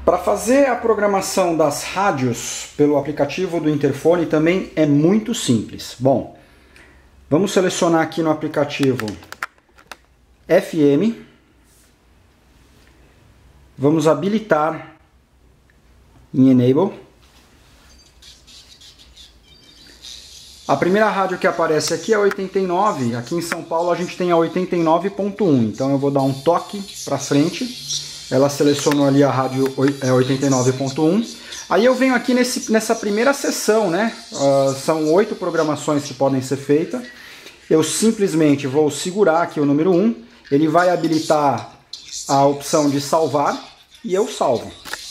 Para fazer a programação das rádios pelo aplicativo do Interfone também é muito simples. Bom, vamos selecionar aqui no aplicativo FM. Vamos habilitar em Enable. A primeira rádio que aparece aqui é a 89. Aqui em São Paulo a gente tem a 89.1. Então eu vou dar um toque para frente. Ela selecionou ali a rádio 89.1. Aí eu venho aqui nessa primeira seção, né? São 8 programações que podem ser feitas. Eu simplesmente vou segurar aqui o número 1. Ele vai habilitar a opção de salvar e eu salvo.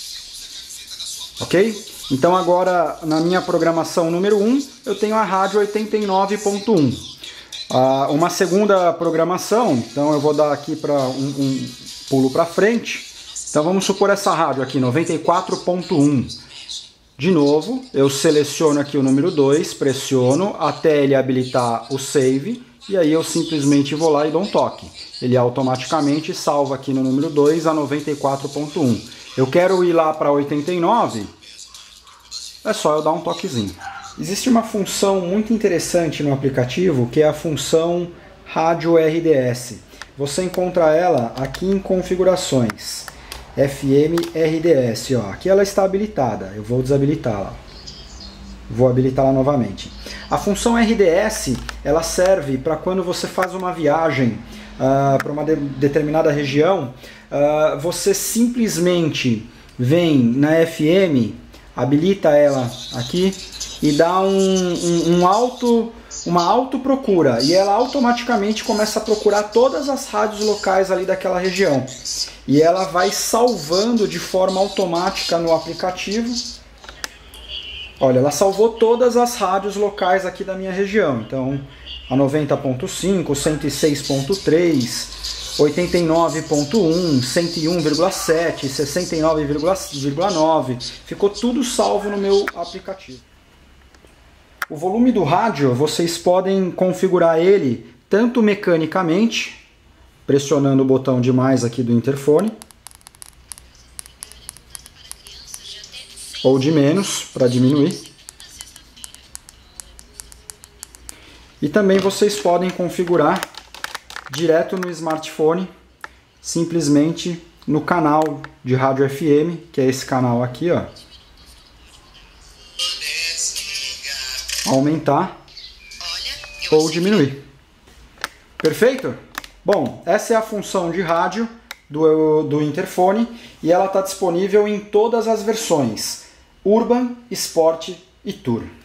Ok? Então agora na minha programação número 1 eu tenho a rádio 89.1. Uma segunda programação, então eu vou dar aqui para um pulo para frente. Então vamos supor essa rádio aqui, 94.1. De novo, eu seleciono aqui o número 2, pressiono até ele habilitar o save, e aí eu simplesmente vou lá e dou um toque. Ele automaticamente salva aqui no número 2 a 94.1. Eu quero ir lá para 89, é só eu dar um toquezinho. Existe uma função muito interessante no aplicativo, que é a função Rádio RDS. Você encontra ela aqui em configurações. FM RDS, ó. Aqui ela está habilitada, eu vou desabilitá-la. Vou habilitá-la novamente. A função RDS, ela serve para quando você faz uma viagem para uma determinada região, você simplesmente vem na FM, habilita ela aqui e dá uma autoprocura, e ela automaticamente começa a procurar todas as rádios locais ali daquela região. E ela vai salvando de forma automática no aplicativo. Olha, ela salvou todas as rádios locais aqui da minha região. Então, a 90.5, 106.3, 89.1, 101,7, 69,9. Ficou tudo salvo no meu aplicativo. O volume do rádio, vocês podem configurar ele tanto mecanicamente, pressionando o botão de mais aqui do interfone, ou de menos, para diminuir. E também vocês podem configurar direto no smartphone, simplesmente no canal de rádio FM, que é esse canal aqui, ó. Aumentar ou diminuir. Perfeito? Bom, essa é a função de rádio do interfone e ela está disponível em todas as versões: Urban, Sport e Tour.